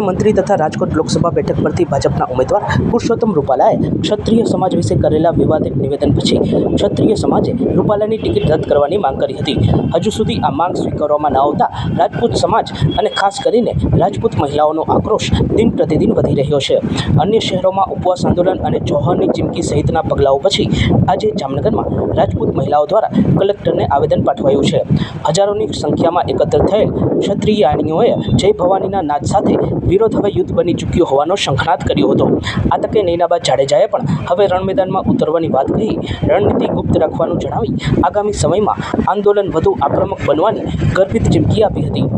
મંત્રી તથા રાજકોટ લોકસભા બેઠક પરથી ભાજપના ઉમેદવાર પુરુષોત્તમ રૂપાલાએ ક્ષત્રિય સમાજ વિશે કરેલા વિવાદિત નિવેદન પછી ક્ષત્રિય સમાજે રૂપાલાની ટિકિટ રદ કરવાની માંગ કરી હતી. હજુ સુધી આ માંગ સ્વીકારવામાં ન આવતા રાજપૂત સમાજ અને ખાસ કરીને રાજપૂત મહિલાઓનો આક્રોશ દિન પ્રતિદિન વધી રહ્યો છે. અન્ય શહેરોમાં ઉપવાસ આંદોલન અને જોહરની ચીમકી સહિતના પગલાઓ પછી આજે જામનગરમાં રાજપૂત મહિલાઓ દ્વારા કલેક્ટરને આવેદન પાઠવાયું છે. હજારોની સંખ્યામાં એકત્ર થયેલ ક્ષત્રિયાણીઓએ જય ભવાનીના નાદ સાથે વિરોધ હવે યુદ્ધ બની ચૂક્યો હોવાનો શંખનાદ કર્યો હતો. આ તકે નૈનાબા જાડેજાએ પણ હવે રણમેદાનમાં ઉતરવાની વાત કહી રણનીતિ ગુપ્ત રાખવાનું જણાવી આગામી સમયમાં આંદોલન વધુ આક્રમક બનવાની ગર્ભિત ચીમકી આપી હતી.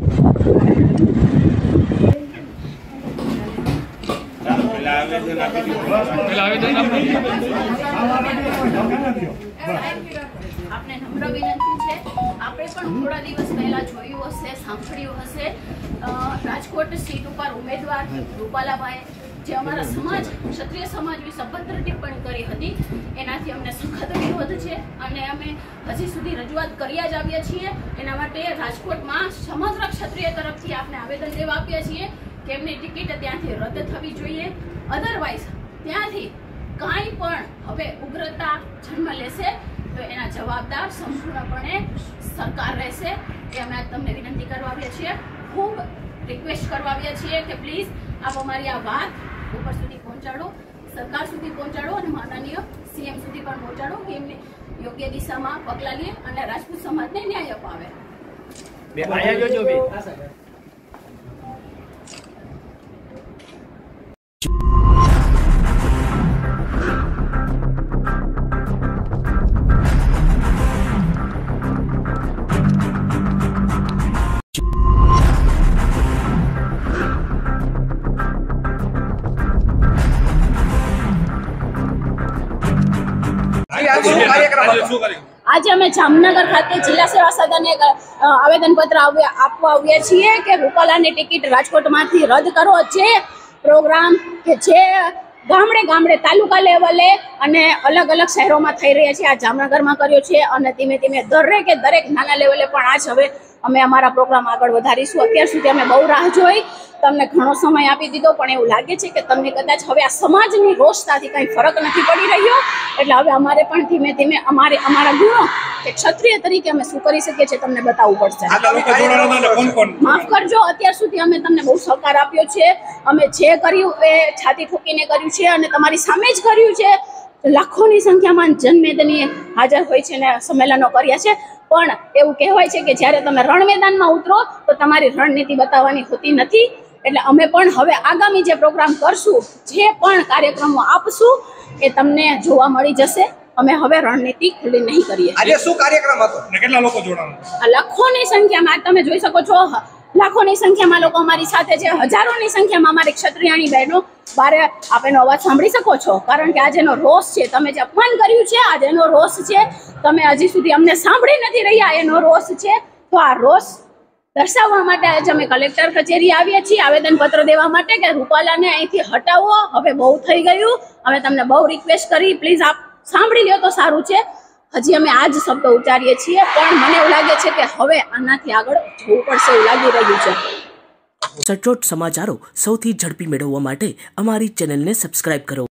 આપને નમ્ર વિનંતી છે, આપણે પણ થોડા દિવસ પહેલા જોયું હશે, સાંભળ્યું હશે, રાજકોટ સીટ ઉપર ઉમેદવાર રૂપાલાભાઈ જે અમારા સમાજ ક્ષત્રિય સમાજ વિશે અભદ્ર ટિપ્પણી કરી હતી, એનાથી અમને સખત વિરોધ છે અને અમે હજી સુધી રજૂઆત કર્યા જ આવ્યા છીએ. એના માટે રાજકોટમાં સમગ્ર ક્ષત્રિય તરફથી આપણે આવેદન દેવા આપ્યા છીએ કે એમની ટિકિટ ત્યાંથી રદ થવી જોઈએ. અધરવાઇઝ ત્યાંથી કાંઈ પણ હવે ઉગ્રતા જન્મ લેશે તો એના જવાબદાર સંપૂર્ણપણે સરકાર રહેશે. એ અમે તમને વિનંતી કરવા આવ્યા છીએ, ખૂબ રિક્વેસ્ટ કરવા આવ્યા છીએ કે પ્લીઝ આપ અમારી આ વાત ઉપર સુધી પહોંચાડો, સરકાર સુધી પહોંચાડો અને માનનીય સીએમ સુધી પણ પહોંચાડો કે એમને યોગ્ય દિશામાં પગલાં લે અને રાજપૂત સમાજને ન્યાય અપાવે. આજે અમે જામનગર ખાતે જિલ્લા સેવા સદને આવેદનપત્ર આપવા આવ્યા છીએ કે રૂપાલાની ટિકિટ રાજકોટમાંથી રદ કરો. જે પ્રોગ્રામ કે જે ગામડે ગામડે તાલુકા લેવલે અને અલગ અલગ શહેરોમાં થઈ રહ્યા છે, આ જામનગરમાં કર્યો છે અને ધીમે ધીમે દરેક નાના લેવલે પણ આજ હવે અમે અમારા પ્રોગ્રામ આગળ વધારીશું. અત્યાર સુધી અમે બહુ રાહ જોઈ, તમને ઘણો સમય આપી દીધો, પણ એવું લાગે છે કે તમને કદાચ હવે આ સમાજની રોષતાથી કંઈ ફરક નથી પડી રહ્યો. એટલે હવે અમારે પણ ધીમે ધીમે અમારા ગુણો કે ક્ષત્રિય તરીકે અમે શું કરી શકીએ છીએ તમને બતાવવું પડશે. માફ કરજો, અત્યાર સુધી અમે તમને બહુ સહકાર આપ્યો છે. અમે જે કર્યું એ છાતી ઠોકીને કર્યું છે અને તમારી સામે જ કર્યું છે. લાખોની સંખ્યામાં જનમેદની હાજર હોય છે અને સંમેલનો કર્યા છે. પણ એવું કહેવાય છે કે જ્યારે તમે રણ મેદાનમાં ઉતરો તો તમારી રણનીતિ બતાવવાની હોતી નથી. એટલે અમે પણ હવે આગામી જે પ્રોગ્રામ કરશું, જે પણ કાર્યક્રમો આપશું એ તમને જોવા મળી જશે. અમે હવે રણનીતિ ખુલ્લી નહીં કરીએ. આજે શું કાર્યક્રમ હતો અને કેટલા લોકો જોડાણા? લાખોની સંખ્યામાં તમે જોઈ શકો છો, લાખોની સંખ્યામાં લોકો અમારી સાથે છે. હજારોની સંખ્યામાં અમારી ક્ષત્રિયાણી બહેનો બારે આપ એનો અવાજ સાંભળી શકો છો. કારણ કે આજે એનો રોષ છે, તમે જે અપમાન કર્યું છે આજે એનો રોષ છે. તમે હજી સુધી અમને સાંભળી નથી રહ્યા, એનો રોષ છે. તો આ રોષ દર્શાવવા માટે આજે અમે કલેક્ટર કચેરી આવ્યા છીએ આવેદનપત્ર દેવા માટે કે રૂપાલાને અહીંથી હટાવો, હવે બહુ થઈ ગયું. અમે તમને બહુ રિક્વેસ્ટ કરી, પ્લીઝ આપ સાંભળી લ્યો તો સારું છે. હજી અમે આ જ શબ્દ ઉચ્ચારીએ છીએ, પણ મને એવું લાગે છે કે હવે આનાથી આગળ જવું પડશે એવું લાગી રહ્યું છે. સચોટ સમાચારો સૌથી ઝડપી મેળવવા માટે અમારી ચેનલને સબસ્ક્રાઇબ કરો.